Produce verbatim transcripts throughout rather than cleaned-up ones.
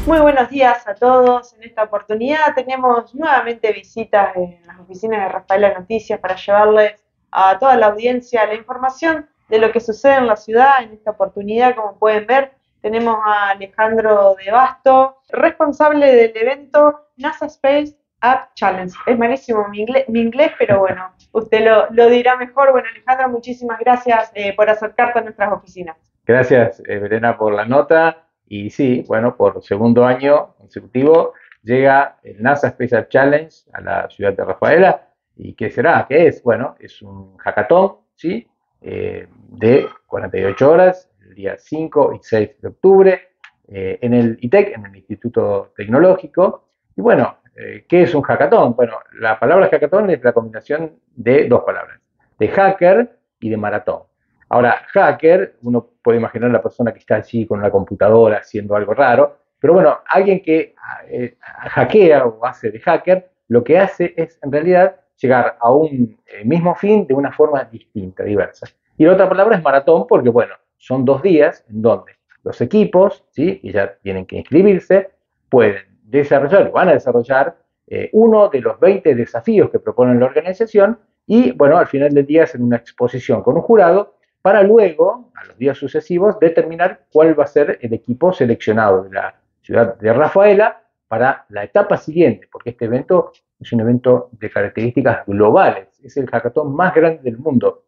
Muy buenos días a todos. En esta oportunidad tenemos nuevamente visitas en las oficinas de Rafaela Noticias para llevarles a toda la audiencia la información de lo que sucede en la ciudad. En esta oportunidad, como pueden ver, tenemos a Alejandro De Basto, responsable del evento NASA Space App Challenge. Es malísimo mi inglés, mi inglés pero bueno, usted lo, lo dirá mejor. Bueno, Alejandro, muchísimas gracias eh, por acercarte a nuestras oficinas. Gracias, eh, Verena, por la nota. Y sí, bueno, por segundo año consecutivo llega el NASA Space Challenge a la ciudad de Rafaela. ¿Y qué será? ¿Qué es? Bueno, es un hackathon, ¿sí? Eh, de cuarenta y ocho horas, el día cinco y seis de octubre, eh, en el I T E C, en el Instituto Tecnológico. Y bueno, eh, ¿qué es un hackathon? Bueno, la palabra hackathon es la combinación de dos palabras, de hacker y de maratón. Ahora, hacker, uno puede imaginar a la persona que está allí con una computadora haciendo algo raro, pero bueno, alguien que eh, hackea o hace de hacker, lo que hace es en realidad llegar a un eh, mismo fin de una forma distinta, diversa. Y la otra palabra es maratón porque, bueno, son dos días en donde los equipos, ¿sí?, que ya tienen que inscribirse, pueden desarrollar o van a desarrollar eh, uno de los veinte desafíos que propone la organización y, bueno, al final del día hacen una exposición con un jurado para luego, a los días sucesivos, determinar cuál va a ser el equipo seleccionado de la ciudad de Rafaela para la etapa siguiente, porque este evento es un evento de características globales, es el hackathon más grande del mundo.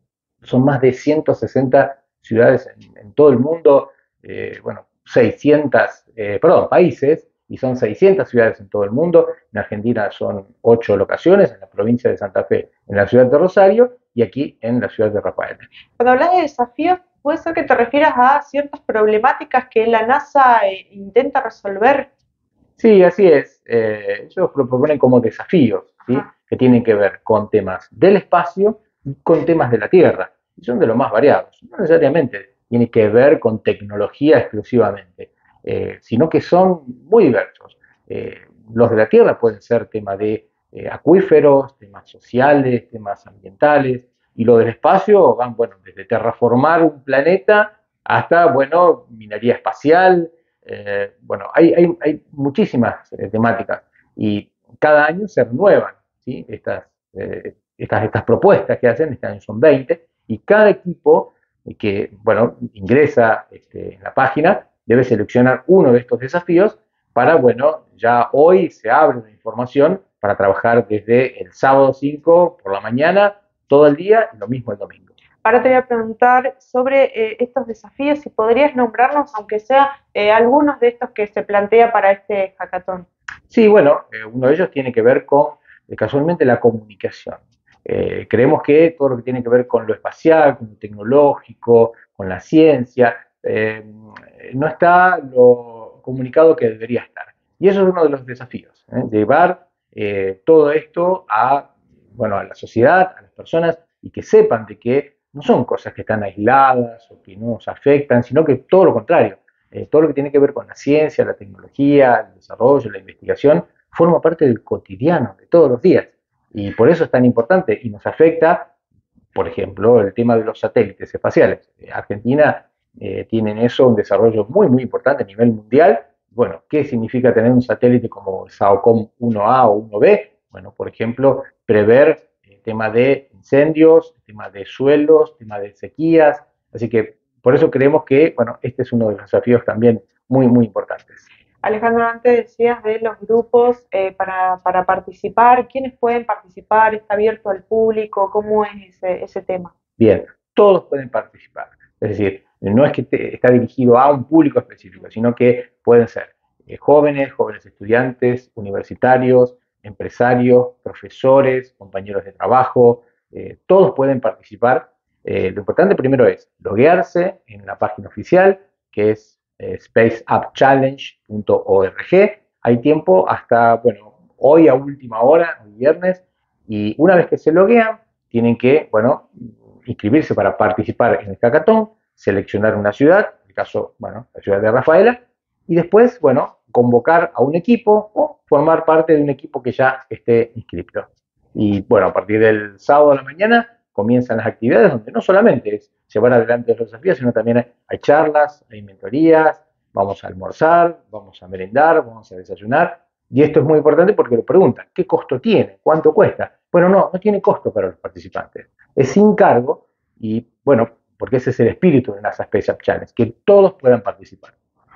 Son más de ciento sesenta ciudades en, en todo el mundo, eh, bueno, seiscientos, eh, perdón, países, y son seiscientas ciudades en todo el mundo. En Argentina son ocho locaciones, en la provincia de Santa Fe, en la ciudad de Rosario, y aquí en la ciudad de Rafaela. Cuando hablas de desafíos, puede ser que te refieras a ciertas problemáticas que la NASA eh, intenta resolver. Sí, así es. Eh, ellos lo proponen como desafíos, ¿sí?, Ajá. que tienen que ver con temas del espacio y con temas de la Tierra. Y son de los más variados. No necesariamente tiene que ver con tecnología exclusivamente, eh, sino que son muy diversos. Eh, los de la Tierra pueden ser temas de eh, acuíferos, temas sociales, temas ambientales, y los del espacio van, bueno, desde terraformar un planeta hasta, bueno, minería espacial. Eh, bueno, hay, hay, hay muchísimas eh, temáticas y cada año se renuevan, ¿sí?, estas, eh, estas, estas propuestas que hacen. Este año son veinte y cada equipo eh, que, bueno, ingresa este, en la página debe seleccionar uno de estos desafíos para, bueno, ya hoy se abre una información para trabajar desde el sábado cinco por la mañana, todo el día, y lo mismo el domingo. Ahora te voy a preguntar sobre eh, estos desafíos, si podrías nombrarnos, aunque sea eh, algunos de estos que se plantea para este hackathon. Sí, bueno, eh, uno de ellos tiene que ver con, eh, casualmente, la comunicación. Eh, creemos que todo lo que tiene que ver con lo espacial, con lo tecnológico, con la ciencia, eh, no está lo comunicado que debería estar. Y eso es uno de los desafíos, ¿eh? Llevar eh, todo esto a, bueno, a la sociedad, a las personas, y que sepan de que no son cosas que están aisladas o que no nos afectan, sino que todo lo contrario. Eh, todo lo que tiene que ver con la ciencia, la tecnología, el desarrollo, la investigación, forma parte del cotidiano, de todos los días. Y por eso es tan importante y nos afecta, por ejemplo, el tema de los satélites espaciales. Eh, Argentina eh, tiene en eso un desarrollo muy, muy importante a nivel mundial. Bueno, ¿qué significa tener un satélite como SAOCOM uno A o uno B? Bueno, por ejemplo, prever el tema de incendios, el tema de suelos, el tema de sequías. Así que por eso creemos que, bueno, este es uno de los desafíos también muy, muy importantes. Alejandro, antes decías de los grupos eh, para, para participar. ¿Quiénes pueden participar? ¿Está abierto al público? ¿Cómo es ese, ese tema? Bien, todos pueden participar. Es decir, no es que te, está dirigido a un público específico, sino que pueden ser eh, jóvenes, jóvenes estudiantes, universitarios, empresarios, profesores, compañeros de trabajo, eh, todos pueden participar. Eh, lo importante primero es loguearse en la página oficial, que es eh, space app challenge punto org. Hay tiempo hasta, bueno, hoy a última hora, hoy viernes, y una vez que se loguean, tienen que, bueno, inscribirse para participar en el hackathon, seleccionar una ciudad, en el caso, bueno, la ciudad de Rafaela, y después, bueno, convocar a un equipo o formar parte de un equipo que ya esté inscrito. Y bueno, a partir del sábado a la mañana comienzan las actividades donde no solamente es llevar adelante los desafíos, sino también hay, hay charlas, hay mentorías, vamos a almorzar, vamos a merendar, vamos a desayunar. Y esto es muy importante porque lo preguntan, ¿qué costo tiene? ¿Cuánto cuesta? Bueno, no, no tiene costo para los participantes. Es sin cargo y, bueno, porque ese es el espíritu de NASA Space Up Challenge, que todos puedan participar.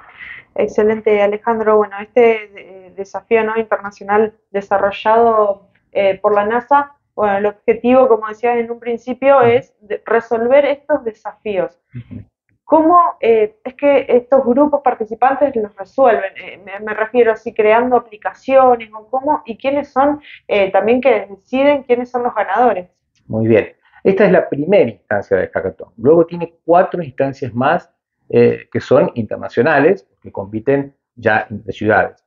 Excelente, Alejandro. Bueno, este eh, desafío, ¿no?, internacional desarrollado eh, por la NASA, bueno, el objetivo, como decías en un principio, es de resolver estos desafíos. Uh-huh. ¿Cómo eh, es que estos grupos participantes los resuelven? Eh, me, me refiero así, creando aplicaciones o cómo, y quiénes son eh, también que deciden quiénes son los ganadores. Muy bien. Esta es la primera instancia del hackathon. Luego tiene cuatro instancias más eh, que son internacionales, que compiten ya entre ciudades.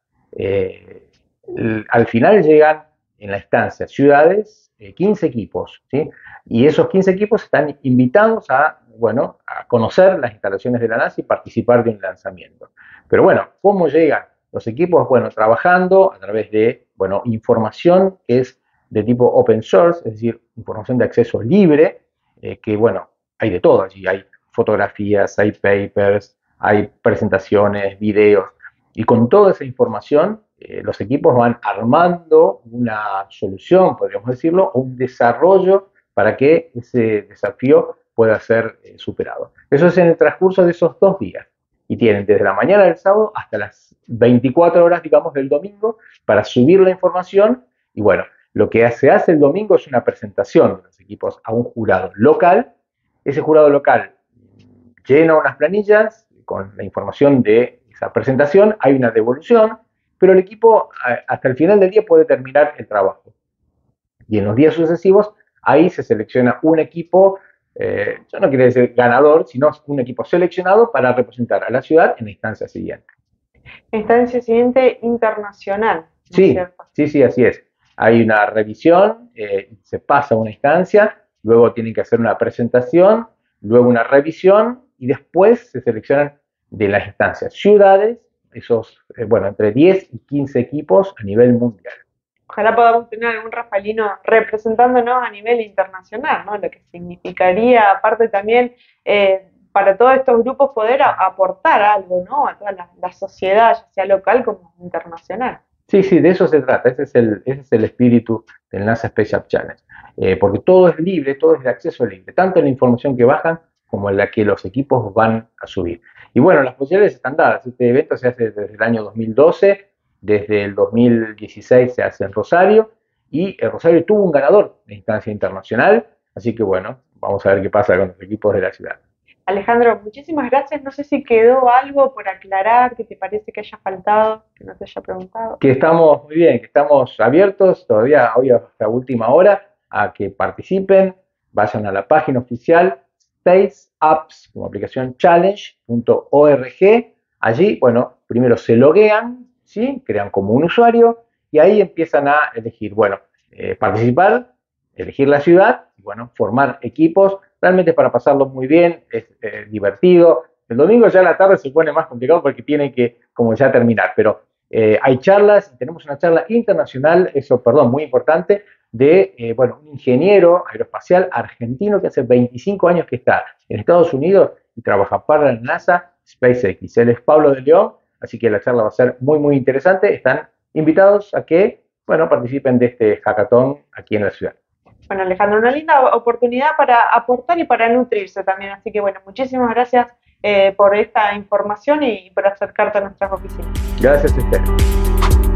Eh, el, al final llegan en la instancia ciudades eh, quince equipos, ¿sí? Y esos quince equipos están invitados a, bueno, a conocer las instalaciones de la NASA y participar de un lanzamiento. Pero bueno, ¿cómo llegan los equipos? Bueno, trabajando a través de, bueno, información que es de tipo open source, es decir, información de acceso libre, eh, que bueno, hay de todo allí, hay fotografías, hay papers, hay presentaciones, videos, y con toda esa información eh, los equipos van armando una solución, podríamos decirlo, o un desarrollo para que ese desafío pueda ser eh, superado. Eso es en el transcurso de esos dos días, y tienen desde la mañana del sábado hasta las veinticuatro horas, digamos, del domingo, para subir la información, y bueno, lo que se hace el domingo es una presentación de los equipos a un jurado local. Ese jurado local llena unas planillas con la información de esa presentación, hay una devolución, pero el equipo hasta el final del día puede terminar el trabajo. Y en los días sucesivos, ahí se selecciona un equipo, eh, yo no quiero decir ganador, sino un equipo seleccionado para representar a la ciudad en la instancia siguiente. Instancia siguiente internacional, ¿no sí, es cierto? Sí, sí, así es. Hay una revisión, eh, se pasa a una instancia, luego tienen que hacer una presentación, luego una revisión y después se seleccionan de las instancias ciudades, esos, eh, bueno, entre diez y quince equipos a nivel mundial. Ojalá podamos tener algún rafaelino representándonos a nivel internacional, ¿no? Lo que significaría, aparte también, eh, para todos estos grupos poder a, aportar algo, ¿no?, a toda la, la sociedad, ya sea local como internacional. Sí, sí, de eso se trata, ese es el, ese es el espíritu del NASA Space Up Challenge, eh, porque todo es libre, todo es de acceso libre, tanto en la información que bajan como en la que los equipos van a subir. Y bueno, las posibilidades están dadas, este evento se hace desde el año dos mil doce, desde el dos mil dieciséis se hace en Rosario, y el Rosario tuvo un ganador de instancia internacional, así que bueno, vamos a ver qué pasa con los equipos de la ciudad. Alejandro, muchísimas gracias. No sé si quedó algo por aclarar que te parece que haya faltado, que no te haya preguntado. Que estamos muy bien, que estamos abiertos todavía hoy hasta última hora a que participen, vayan a la página oficial space apps como aplicación challenge punto org. Allí, bueno, primero se loguean, ¿sí? Crean como un usuario y ahí empiezan a elegir, bueno, eh, participar, elegir la ciudad y bueno, formar equipos. Realmente para pasarlo muy bien, es eh, divertido. El domingo ya a la tarde se pone más complicado porque tiene que como ya terminar, pero eh, hay charlas, tenemos una charla internacional, eso, perdón, muy importante, de, eh, bueno, un ingeniero aeroespacial argentino que hace veinticinco años que está en Estados Unidos y trabaja para la NASA, SpaceX. Él es Pablo de León, así que la charla va a ser muy, muy interesante. Están invitados a que, bueno, participen de este hackathon aquí en la ciudad. Bueno, Alejandro, una linda oportunidad para aportar y para nutrirse también. Así que, bueno, muchísimas gracias eh, por esta información y por acercarte a nuestras oficinas. Gracias a ustedes.